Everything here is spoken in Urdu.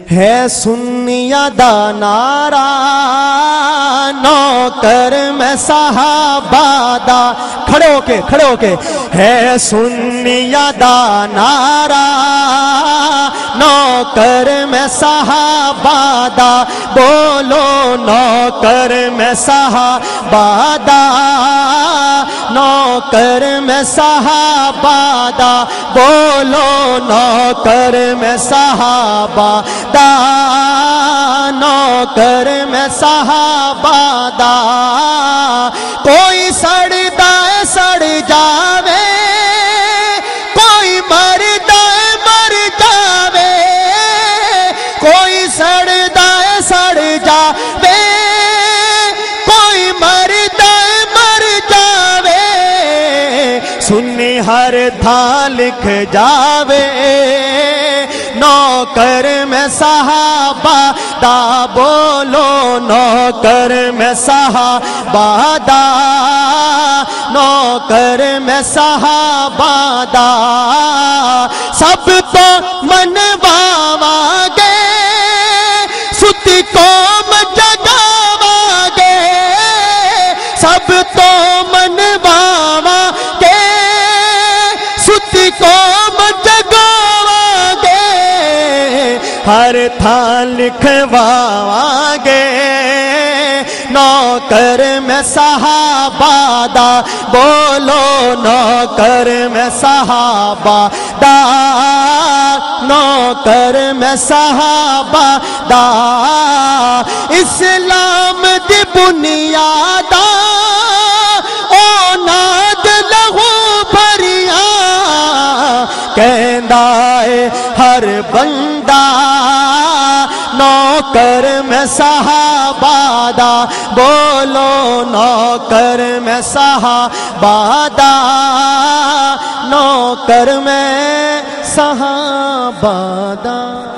ہے سنیا دا نعرہ نوکر میں صحابہ دا کھڑے ہو کے ہے سنیا دا نعرہ نوکر میں صحابہ دا بولو نوکر میں صحابہ دا نوکر میں صحابہ دا بولو نوکر میں صحابہ دا نوکر میں صحابہ دا کوئی سڑدا ہے سڑ جاوے کوئی مردا ہے مر جاوے کوئی سڑدا ہے سڑ جاوے کوئی مردا ہے مر جاوے سنی ہر تھا لکھ جاوے نوکر میں صحابہ دا بولو نوکر میں صحابہ دا نوکر میں صحابہ دا سب تو منواواں گے ستی قوم جگاواں گے سب تو منواواں گے ستی قوم جگاواں گے ہر تھان لکھواواں گے نوکر میں صحابہ دا بولو نوکر میں صحابہ دا نوکر میں صحابہ دا اسلام دی بنیاد اوناد لہو بھریاں کہندا اے ہر بندہ نوکر میں صحابہ دا بولو نوکر میں صحابہ دا نوکر میں صحابہ دا